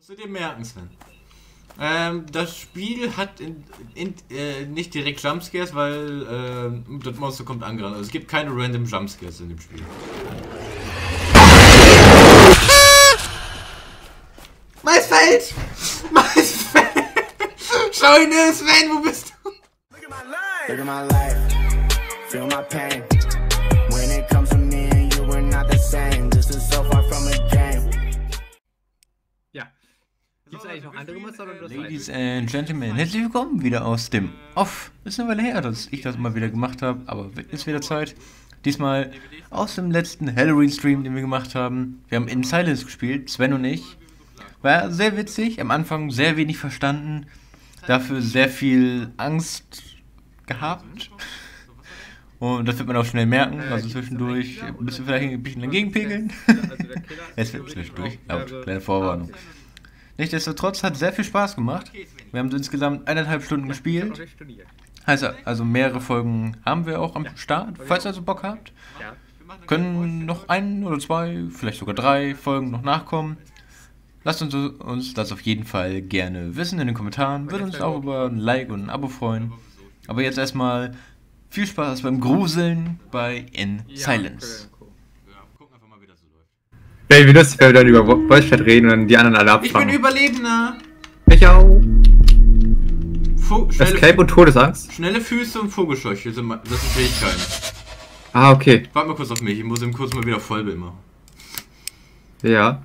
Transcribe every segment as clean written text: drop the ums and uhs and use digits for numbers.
Musst du dir merken, Sven. Das Spiel hat nicht direkt Jumpscares, weil das Monster kommt angerannt. Also es gibt keine random Jumpscares in dem Spiel. Maisfeld! Maisfeld! Schau ihn, Sven, wo bist du? Look at my life, feel my pain. When it comes to me and you, we're not the same. This is so far from a game. Ja. Gibt es eigentlich noch andere Monster oder das Ladies and Gentlemen, herzlich willkommen wieder aus dem Off. Ist eine Weile her, dass ich das mal wieder gemacht habe, aber ist wieder Zeit. Diesmal aus dem letzten Halloween-Stream, den wir gemacht haben. Wir haben In Silence gespielt, Sven und ich. War sehr witzig, am Anfang sehr wenig verstanden, dafür sehr viel Angst gehabt. Und das wird man auch schnell merken, also zwischendurch müssen wir vielleicht ein bisschen dagegen pegeln. Es wird zwischendurch, aber kleine Vorwarnung. Nichtsdestotrotz hat sehr viel Spaß gemacht. Wir haben so insgesamt 1,5 Stunden gespielt. Heißt also mehrere Folgen haben wir auch am Start, falls ihr also Bock habt. Können noch 1 oder 2, vielleicht sogar 3 Folgen noch nachkommen. Lasst uns das auf jeden Fall gerne wissen in den Kommentaren. Würde uns auch über ein Like und ein Abo freuen. Aber jetzt erstmal viel Spaß beim Gruseln bei In Silence. Ja, wie lustig, wenn wir dann über Voice-Chat reden und dann die anderen alle abfangen. Ich bin Überlebender! Ich auch. Schnelle, Escape und Todesangst? schnelle Füße und Vogelscheuche, das sind Fähigkeiten. Ah, okay. Warte mal kurz auf mich, ich muss ihm kurz mal wieder Vollbild machen. Ja.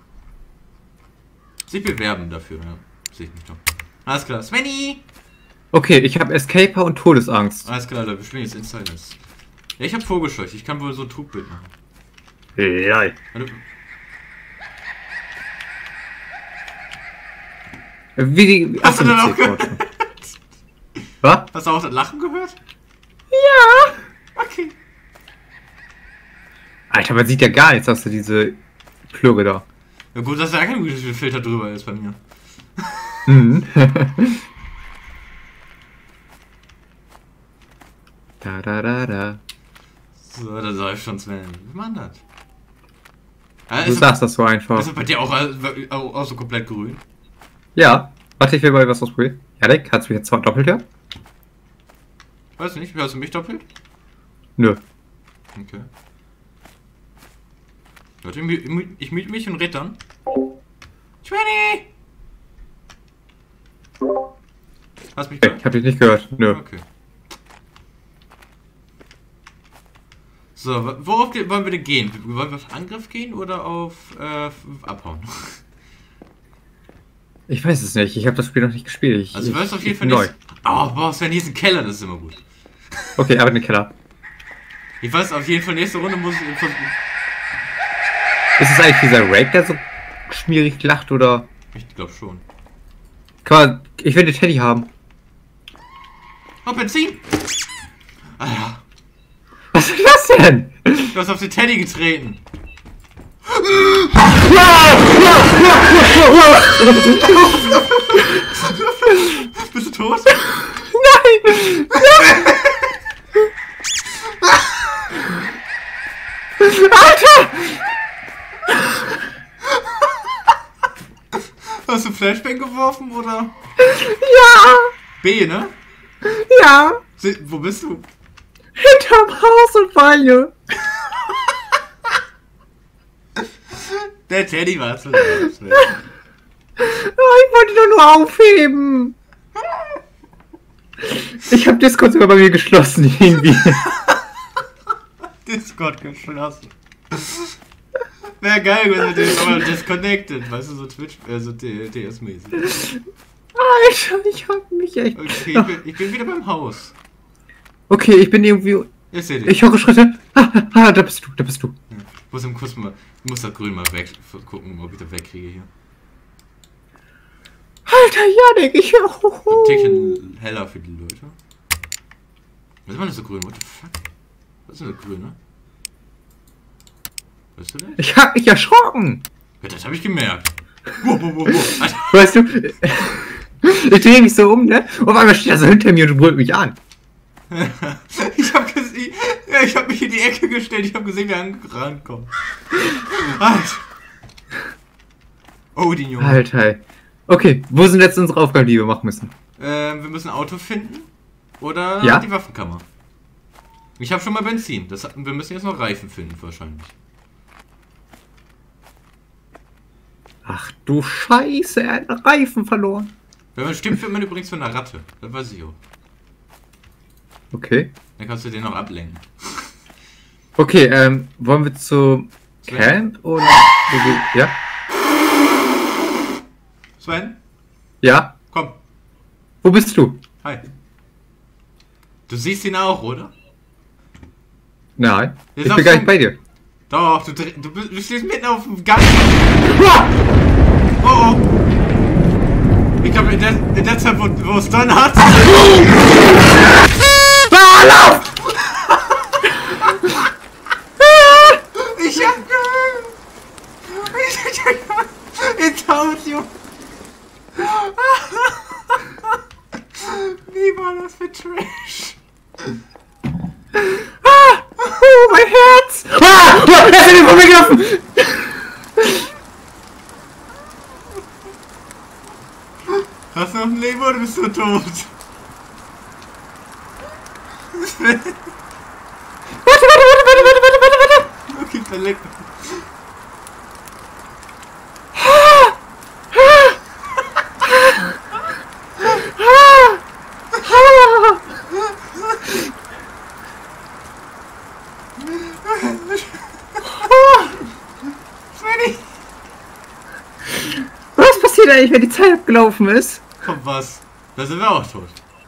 Sich bewerben dafür, ja. Sehe ich mich doch. Alles klar, Svenny! Okay, ich habe Escaper und Todesangst. Alles klar, da spielen jetzt In Silence. Ja, ich habe Vogelscheuche, ich kann wohl so ein Trugbild machen. Ja. Warte. Wie die... Hast du Achso, das auch die gehört? Zähne. Was? Hast du auch das Lachen gehört? Ja. Okay. Alter, man sieht ja gar nichts außer diese Plüre da. Ja gut, dass da kein Filter drüber ist bei mir. Mhm. Da. So, da soll ich schon Sven. Wie man das? Du sagst das so einfach. Ist das bei dir auch so komplett grün? Ja. Warte, ich will mal was ausprobieren. Janik, kannst du mich jetzt doppelt hören? Weiß nicht, hörst du mich doppelt? Nö. Okay. Warte, ich miete mich und red dann. 20! Hast du mich gehört? Ich hab dich nicht gehört. Nö. Okay. So, worauf wollen wir denn gehen? Wollen wir auf Angriff gehen oder auf Abhauen? Ich weiß es nicht. Ich habe das Spiel noch nicht gespielt. Also du weißt auf jeden Fall neu. nicht. Oh, boah, Sven, hier ist ein Keller, das ist immer gut. Okay, aber in den Keller. Ich weiß auf jeden Fall, nächste Runde muss ich... Ist es eigentlich dieser Rape, der so schmierig lacht, oder? Ich glaube schon. Ich will den Teddy haben. Oh, Benzin! Alter, Was ist das denn? du hast auf den Teddy getreten. Bist du tot? Nein! Alter! Hast du Flashbang geworfen oder? Ja! B, ne? Ja! Wo bist du? Hinterm Haus und Falle! Der Teddy war zu Oh, ich wollte doch nur aufheben! Ich hab Discord sogar bei mir geschlossen, irgendwie. Discord geschlossen. Wäre geil, wenn wir den aber disconnected, weißt du, so Twitch, so TS-mäßig. Alter, ich hab mich echt... Okay, ich bin wieder beim Haus. Okay, ich bin irgendwie... Ich seh dich. Ich höre Schritte. Da bist du, da bist du. Ja. Ich muss das Grün mal weg gucken, ob ich das wegkriege hier. Alter, Janik, ich höre... Ein Tickchen heller für die Leute. Was ist denn das so grün? What the fuck? Was ist denn das grün, ne? Weißt du das? Ich hab mich erschrocken. Ja, das habe ich gemerkt. Wow. Alter. Weißt du, ich drehe mich so um, ne? Und auf einmal steht er so hinter mir und brüllt mich an. Ich hab mich in die Ecke gestellt, ich habe gesehen, wie er rankommt. Alter. Odin, Junge. Alter. Okay, wo sind jetzt unsere Aufgaben, die wir machen müssen? Wir müssen ein Auto finden. Oder Ja? die Waffenkammer. Ich habe schon mal Benzin. Wir müssen jetzt noch Reifen finden, wahrscheinlich. Ach du Scheiße, er hat einen Reifen verloren. Wenn man stimmt, wird man übrigens von einer Ratte. Das weiß ich auch. Okay. Dann kannst du den noch ablenken. Okay, wollen wir zu Camp oder? Ja? Sven? Ja? Komm. Wo bist du? Hi. Du siehst ihn auch, oder? Nein. Der Ich ist bin auch gar so- nicht bei dir. Doch, du stehst mitten auf dem Gang. Oh oh. Ich glaube, in der Zeit, wo es dann hat. Ich hab ich tausend, Junge. Wie war das für Trash? Oh, mein Herz! Ah! Er ist in den vorbeigelaufen! Hast du noch ein Leben oder bist du tot? Warte! Okay, verleckt. Svenny! Was passiert eigentlich, wenn die Zeit abgelaufen ist? Kommt was? Da sind wir auch tot.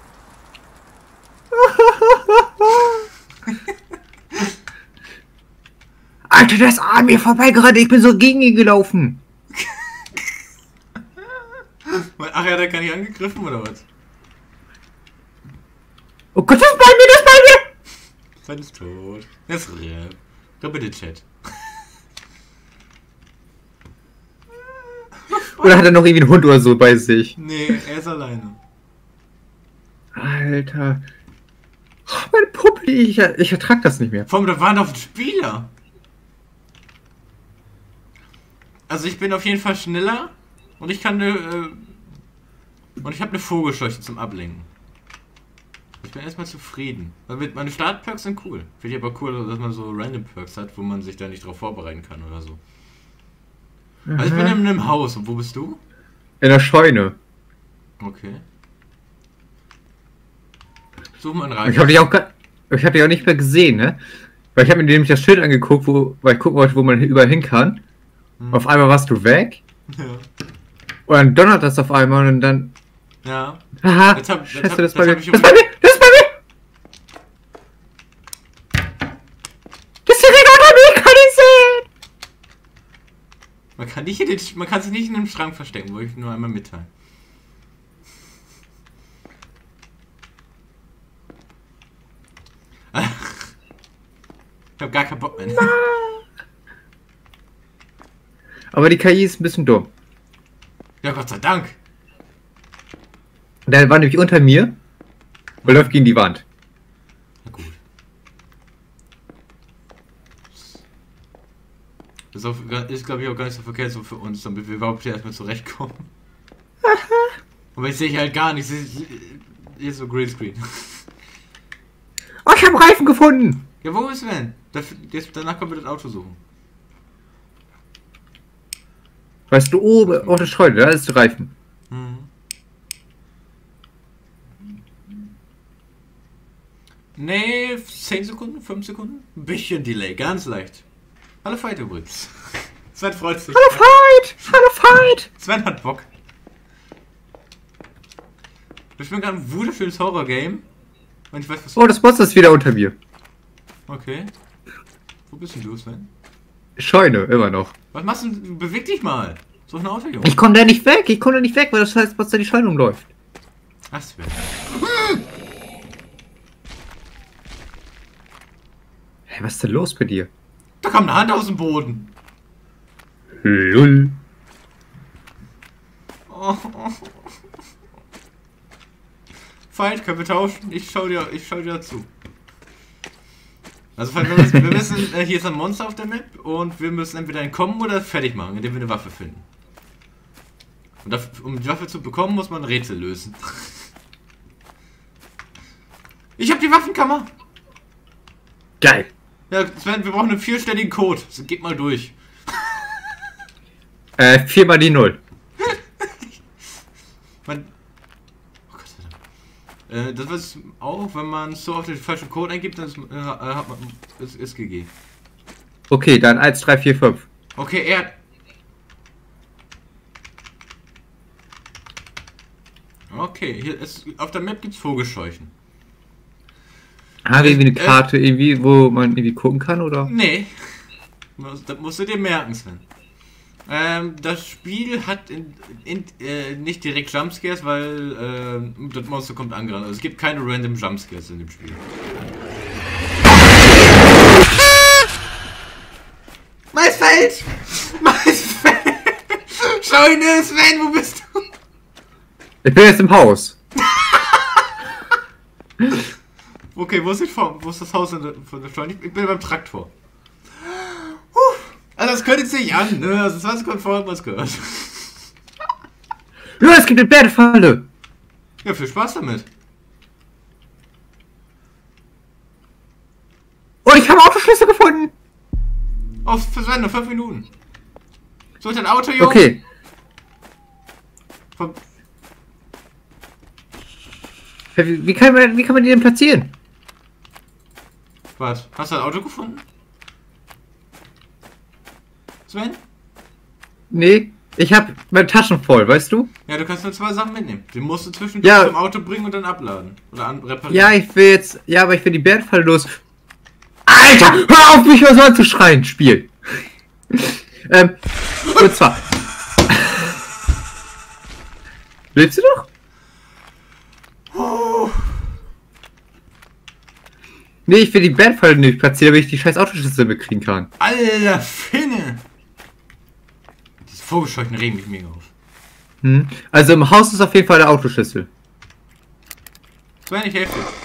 Alter, der ist an mir vorbeigerannt, ich bin so gegen ihn gelaufen. Ach ja, der kann nicht angegriffen oder was? Oh Gott, das ist bei mir, das ist bei mir! Sven ist tot. Er ist real. Doch bitte Chat. Oder hat er noch irgendwie einen Hund oder so bei sich? Nee, er ist alleine. Alter. Oh, meine Puppe, ich ertrag das nicht mehr. Vor allem, da waren doch Spieler. Also ich bin auf jeden Fall schneller und ich kann und ich habe eine Vogelscheuche zum Ablenken. Ich bin erstmal zufrieden. Weil meine Startperks sind cool. Finde ich aber cool, dass man so random Perks hat, wo man sich da nicht drauf vorbereiten kann oder so. Also ich bin in einem Haus. Und wo bist du? In der Scheune. Okay. Such mal einen Ich Reifen. hab dich auch nicht mehr gesehen, ne? Weil ich habe mir nämlich das Schild angeguckt, weil ich gucken wollte, wo man überall hin kann. Auf einmal warst du weg. Ja. Und dann donnert das auf einmal und dann... Ja. Haha, Jetzt hab- Scheiße, jetzt das ist hab bei mir. ich Das ist bei mir! Das ist bei mir! Das ist direkt unter mir, ich kann ihn sehen! Man kann sich nicht in einem Schrank verstecken, wollte ich nur einmal mitteilen. Ich hab gar keinen Bock mehr. Aber die KI ist ein bisschen dumm. Ja, Gott sei Dank. Der war nämlich unter mir und läuft gegen die Wand. Na gut. Ist glaube ich auch gar nicht so verkehrt so für uns, damit wir überhaupt hier erstmal zurechtkommen. Aber ich sehe halt gar nichts. Hier ist so Greenscreen. Oh, ich habe Reifen gefunden! Ja, wo ist Sven? Danach können wir das Auto suchen. Weißt du, oben auf der Scheune, da ist der Reifen. Mhm. Nee, 10 Sekunden, 5 Sekunden? Ein bisschen Delay, ganz leicht. Hallo Fight übrigens. Sven freut sich. Hallo Fight! Hallo Fight! Sven hat Bock. Wir spielen gerade ein wunderschönes Horror-Game. Und ich weiß, was... Oh, das Monster ist wieder unter mir. Okay. Wo bist denn du, Sven? Scheune, immer noch. Was machst du? Beweg dich mal. So ein Auto, Junge. Ich komme da nicht weg, weil das heißt, was da die Scheune umläuft. Ach, Sven. Hey, was ist denn los bei dir? Da kommt eine Hand aus dem Boden. Lull. Oh, oh. Fight, können wir tauschen? Ich schau dir zu. Also wir müssen, hier ist ein Monster auf der Map und wir müssen entweder entkommen oder fertig machen, indem wir eine Waffe finden. Und um die Waffe zu bekommen, muss man Rätsel lösen. Ich habe die Waffenkammer. Geil. Ja, Sven, wir brauchen einen 4-stelligen Code. Also, geht mal durch. 4 mal die 0. Man, oh Gott sei Dank. Das ist auch, wenn man so auf den falschen Code eingibt, dann hat man ist GG. Okay, dann 1, 3, 4, 5. Okay, er. Okay, hier ist, auf der Map gibt's Vogelscheuchen. Haben wir irgendwie eine Karte, irgendwie, wo man irgendwie gucken kann, oder? Nee. Das musst du dir merken, Sven. Das Spiel hat nicht direkt Jumpscares, weil das Monster kommt angerannt. Also es gibt keine random Jumpscares in dem Spiel. Maisfeld! Maisfeld! Schau ihn, Sven, wo bist du? Ich bin jetzt im Haus. Okay, wo ist das Haus von der Steuer? Ich bin beim Traktor. Also das könnte sich an, ne? Also 20 konform was gehört. Ja, es gibt eine Bärenfalle. Ja, viel Spaß damit. Und ich habe Autoschlüssel gefunden. Auf Sven, 5 Minuten. So ist dein Auto, Junge. Okay. Wie kann man die denn platzieren? Was? Hast du ein Auto gefunden? Sven? Nee, ich habe meine Taschen voll, weißt du? Ja, du kannst nur 2 Sachen mitnehmen. Die musst du zwischendurch Ja. zum Auto bringen und dann abladen. Oder reparieren. Ja, ich will jetzt. Ja, aber ich will die Bärenfalle los. Alter, hör auf, mich was anzuschreien, Spiel. Und zwar. Lebst du noch? Oh. Nee, ich will die Bärenfalle nicht platzieren, damit ich die scheiß Autoschlüssel bekriegen kann. Alter Finne! Diese Vogelscheuchen regen mich mega auf. Hm. Also im Haus ist auf jeden Fall der Autoschlüssel. Sven, ich helfe dir.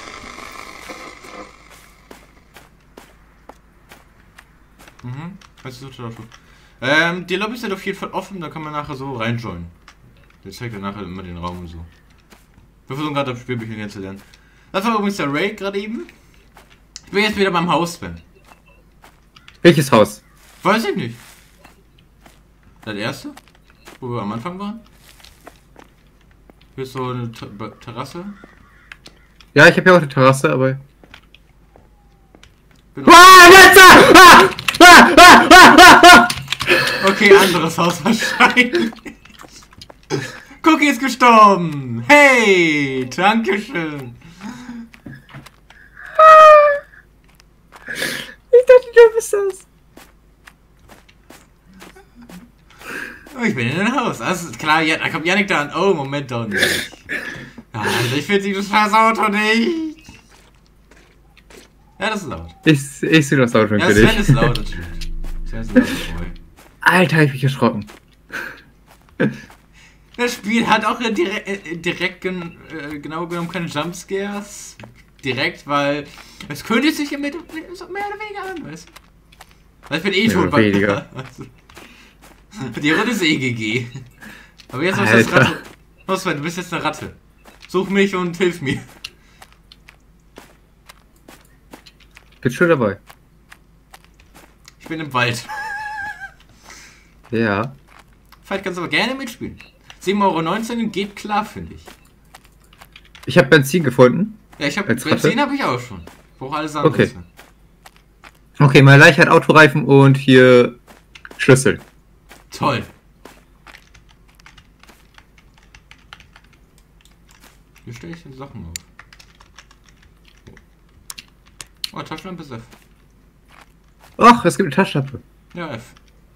Mhm. Weißt du, die Lobby ist auf jeden Fall offen, da kann man nachher so reinjoinen. Der zeigt dann nachher immer den Raum und so. Wir versuchen gerade das Spiel ein bisschen kennenzulernen. Das war übrigens der Ray gerade eben. Ich bin jetzt wieder beim Haus, Sven. Welches Haus? Weiß ich nicht. Das erste? Wo wir am Anfang waren? Hier ist so eine Terrasse. Ja, ich habe ja auch eine Terrasse, aber. Genau. Okay, anderes Haus wahrscheinlich. Cookie ist gestorben. Hey, dankeschön. Ich dachte, du bist das. Oh, ich bin in ein Haus. Das ist klar, ja, da kommt Yannick da an. Oh, Moment, doch nicht. Alter, ich finde dieses scheiß Auto nicht. Ja, das ist laut. Ich sehe das Auto Ja, für Sven dich. ist laut, das stimmt. Sven ist laut, Boy. Alter, ich bin erschrocken. Das Spiel hat auch direkt genau genommen keine Jumpscares. Direkt, weil es könnte sich ja mehr oder weniger an, weißt du? Weil ich bin eh Mehr tot oder weniger. Die Runde ist GG. Aber jetzt hast du das Alter. Ratte. Los, Sven, du bist jetzt eine Ratte. Such mich und hilf mir. Bin schon dabei. Ich bin im Wald. Ja. Vielleicht kannst du aber gerne mitspielen. 7,19 € geht klar, finde ich. Ich habe Benzin gefunden. Ja, ich habe Als Benzin Ratte? habe ich auch schon. Brauche alles andere. Okay. Okay, meine Leiche hat Autoreifen und hier Schlüssel. Toll. Hier stelle ich die Sachen auf. Oh, Taschenlampe ist F. Ach, es gibt eine Taschenlampe. Ja, F.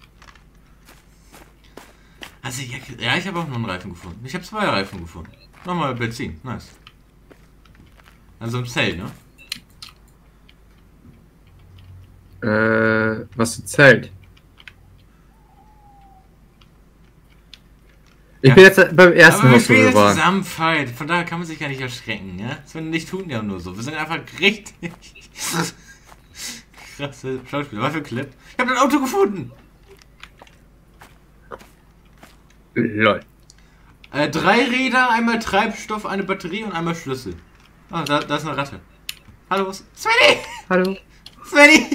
Also, ja, ich habe auch noch einen Reifen gefunden. Ich habe 2 Reifen gefunden. Nochmal Benzin, nice. Also im Zelt, ne? Was ein Zelt. Ich Ja. bin jetzt beim ersten Aber wir Haus, wo spielen wir jetzt waren. zusammen Fight. Von daher kann man sich gar nicht erschrecken, ja? Das werden nicht tun ja nur so. Wir sind einfach richtig krasse Schauspieler. Was für ein Clip. Ich habe ein Auto gefunden. Lol. 3 Räder, einmal Treibstoff, eine Batterie und einmal Schlüssel. Ah, da ist eine Ratte. Hallo, Svenny! Hallo. Svenny!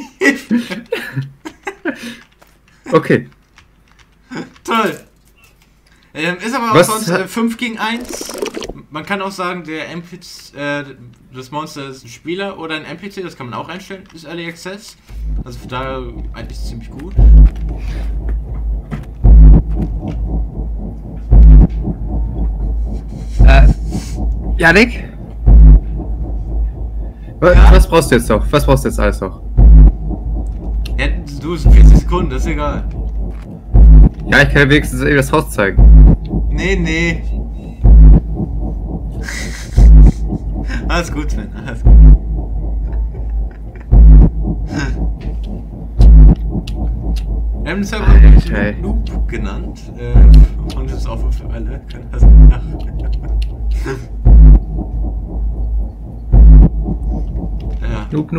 Okay. Toll! Ist aber auch Was sonst hat- 5 gegen 1. Man kann auch sagen, der NPC, das Monster ist ein Spieler oder ein NPC, das kann man auch einstellen, ist Early Access. Also von daher eigentlich ziemlich gut. Janik? Ja? Was brauchst du jetzt noch? Was brauchst du jetzt alles noch? Ja, du, 40 Sekunden, das ist egal. Ja, ich kann dir wenigstens eben das Haus zeigen. Nee. Alles gut, Sven, alles gut. Wir haben den Server Alter. Noob genannt. Und das ist offen für alle. Können das nach. Ja. Noob.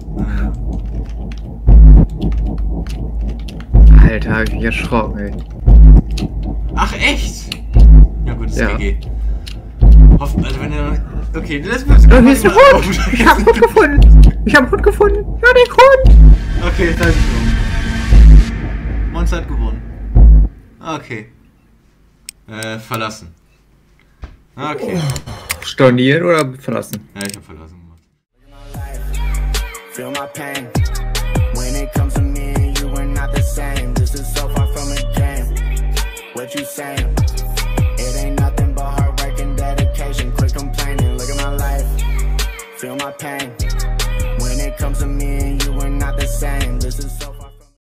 Alter, hab ich mich erschrocken, ey. Ach, echt? Ja gut, das ist Ja. GG. Hoffen, also wenn er... Okay, das wird... Oh, hier ist ein Hund! Ich hab einen Hund gefunden! Ich hab einen Hund gefunden! Ja, den Hund! Okay, danke. Monster hat gewonnen. Okay. Verlassen. Okay. Stornieren oder verlassen? Ja, ich hab verlassen gemacht. Feel my pain. When it comes to me and you, we're not the same. This is so far from a game. What you saying? It ain't nothing but hard work and dedication. Quit complaining, look at my life. Feel my pain. When it comes to me and you, we're not the same. This is so